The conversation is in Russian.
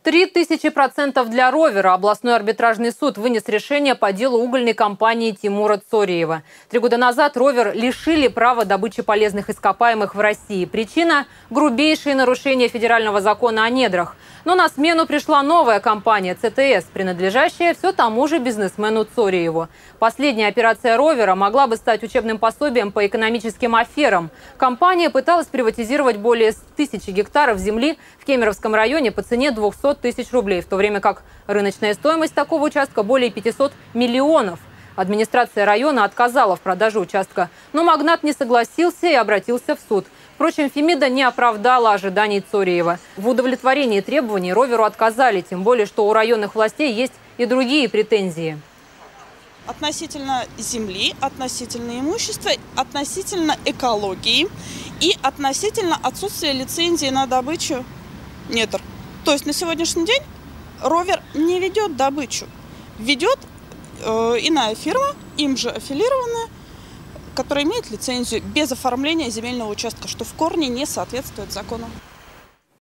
3000% для ровера. Областной арбитражный суд вынес решение по делу угольной компании Тимура Цориева. 3 года назад ровер лишили права добычи полезных ископаемых в России. Причина – грубейшие нарушения федерального закона о недрах. Но на смену пришла новая компания ЦТС, принадлежащая все тому же бизнесмену Цориеву. Последняя операция ровера могла бы стать учебным пособием по экономическим аферам. Компания пыталась приватизировать более 1000 гектаров земли в Кемеровском районе по цене 200 тысяч рублей, в то время как рыночная стоимость такого участка более 500 миллионов. Администрация района отказала в продаже участка, но магнат не согласился и обратился в суд. Впрочем, Фемида не оправдала ожиданий Цориева. В удовлетворении требований роверу отказали, тем более, что у районных властей есть и другие претензии. Относительно земли, относительно имущества, относительно экологии и относительно отсутствия лицензии на добычу недр. То есть на сегодняшний день ровер не ведет добычу, ведет иная фирма, им же аффилированная, которая имеет лицензию без оформления земельного участка, что в корне не соответствует закону.